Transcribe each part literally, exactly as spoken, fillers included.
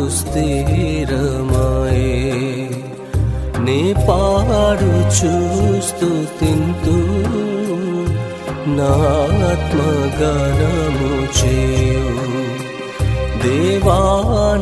స్థిరమాయే నే పాడుచు స్తుతింతు నా ఆత్మగానము చేయు దేవాన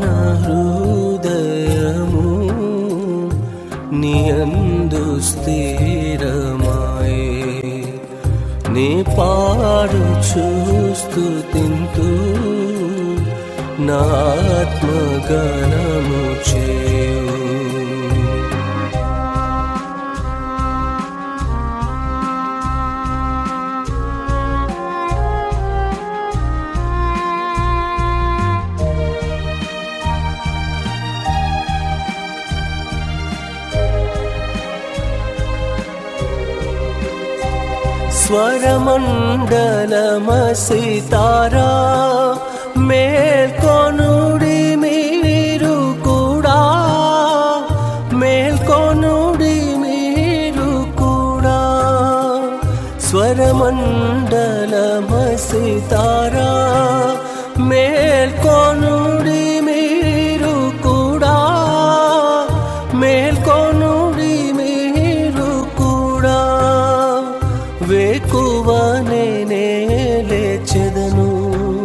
హృదయము నీ యందు స్థిరమాయే నే పాడుచు స్తుతింతు నా ఆత్మగానము చేయు స్వరమండలమసితారా మేల్కొనుడి మీరు కూడా మేల్కొనుడి మీరు కూడా స్వరమండలమసితారా మేల్కొనుడి మీరు కూడా మేల్కొనుడి మీరు కూడా వేకువనే లేచెదను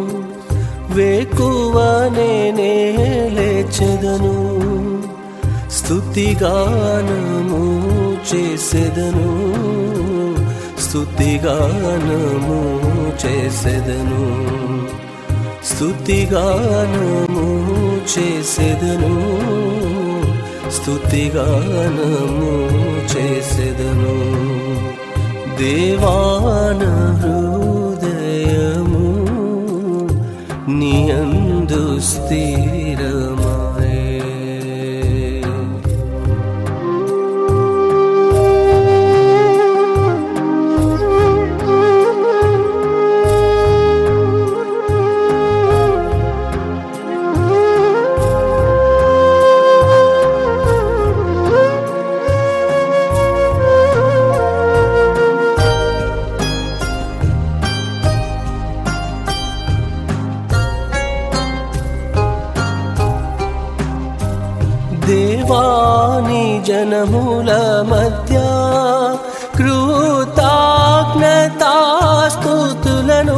వేకువనే లేచెదను స్తుతిగానము చేసెదను స్తుతిగానము చేసెదను స్తుతిగానము చేసెదను స్తుతిగానము చేసెదను దేవాన హృదయము నీ యందు స్థిరమాయే దేవాని జనముల మధ్య కృతజ్ఞతాస్తుతులను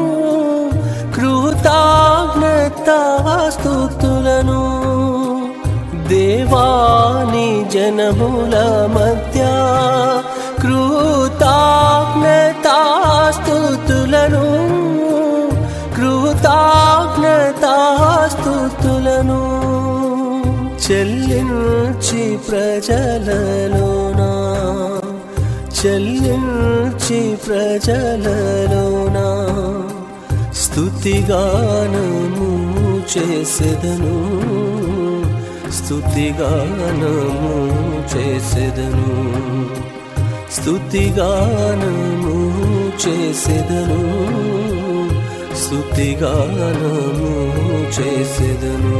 కృతజ్ఞతాస్తుతులను దేవాని జనముల మధ్య కృతజ్ఞతాస్తుతులను కృతజ్ఞతాస్తుతులను చెల్లించి ప్రజలలోనా చెల్లించి ప్రజలలోనా స్తుతిగానము చేసెదను స్తుతిగానము చేసెదను స్తుతిగానము చేసెదను స్తుతిగానము చేసెదను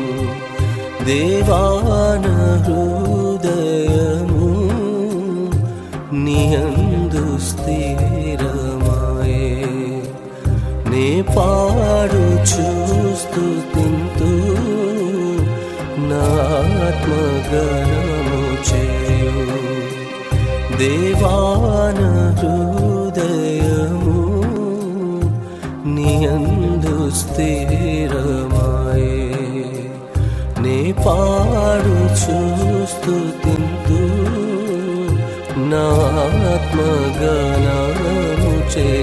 దేవాన హృదయము నీ యందు స్థిరమాయే నే పాడుచు స్తుతింతు నా ఆత్మగానము చేయు దేవాన హృదయము నీ యందు స్థిరమాయే నే పాడుచు స్తుతింతు నా ఆత్మగానము చేయు